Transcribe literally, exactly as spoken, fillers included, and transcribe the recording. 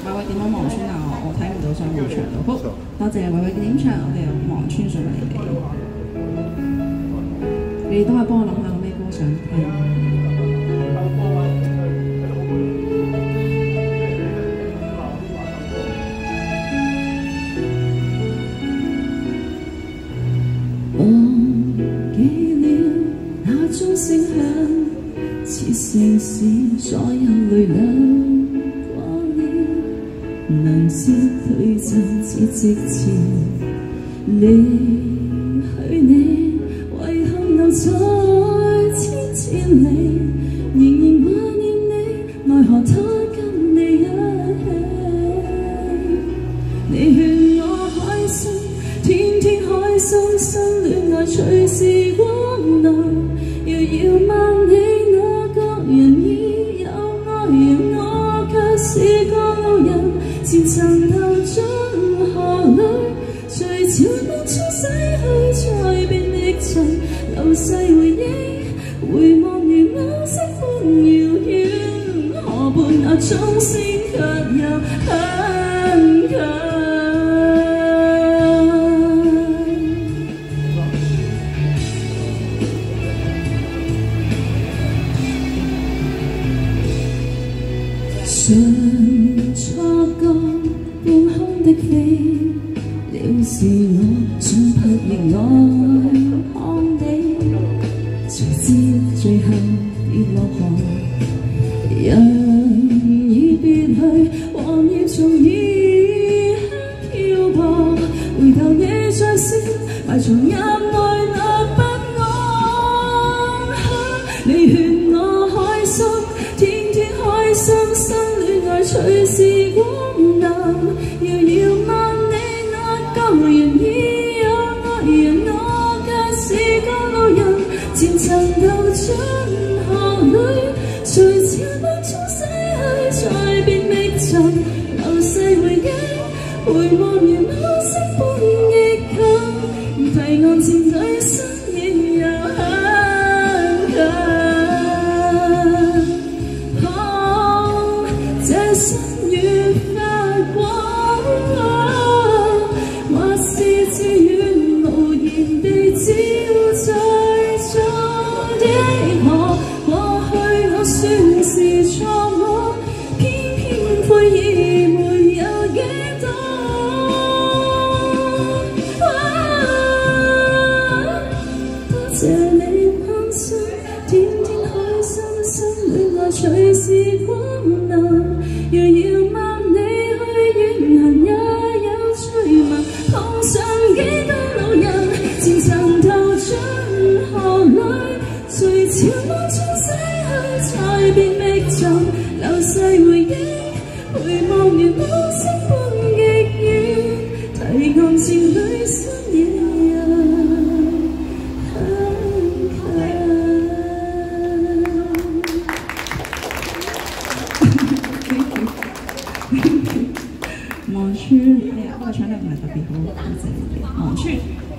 偉偉點樣望穿啊？我睇唔到上會場度。好，多謝偉偉嘅點唱，我哋又望穿上嚟你哋。你哋都可以幫我諗下有咩歌想聽。 忘記了那鐘聲響，似城市所有淚兩。能消退就似直前離去你，遺憾留在千千里，仍然懷念你，奈何他跟你一起。你勸我開心，天天開心，新戀愛隨時光流，遙遙萬里那個人已有愛人，我卻是個路人。前塵流進河裏，隨潮當初洗去，再變歷塵，流逝回憶，回望如歐式般遙遠，河畔那鐘聲卻又很近。常錯覺半空的飛，了是我像拍翼愛看你，誰知最後跌落河，人已別去，黃葉從異鄉飄過，回頭你再笑，埋藏入內那不安。你勸我開心，天天開心，新戀愛隨時光流，遙遙萬里那個人已有愛人，我卻是個路人，前塵流進河裏，隨潮當初洗去，再變歷塵，流逝回憶，回望如歐式般逆近，提案前對身影又很近。這新月發光，或是自願無言地照在中的我，過去我算是錯我，偏偏悔意沒有幾多。多謝你關心，天天開心，新戀愛隨時光流。遙遙萬里去遠行也有趣聞，碰上幾多路人，前塵投進河裏，隨潮當初洗去，再變歷塵，流逝回憶，回望如歐式般逆遠，提案前裏身影又望穿，哎呀，嗰個唱得唔係特別好，多謝你哋。望穿。